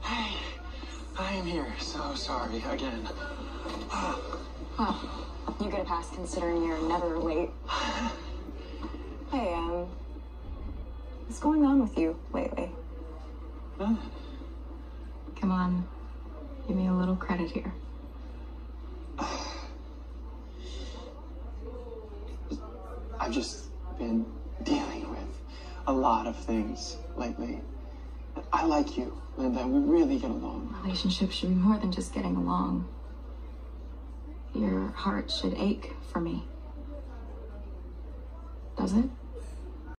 Hey, I am here. So sorry again. Well, you get a pass considering you're never late. Hey, what's going on with you lately? Huh? Come on, give me a little credit here. I've just been dealing with a lot of things lately. I like you, Linda. We really get along. Relationships should be more than just getting along. Your heart should ache for me. Does it?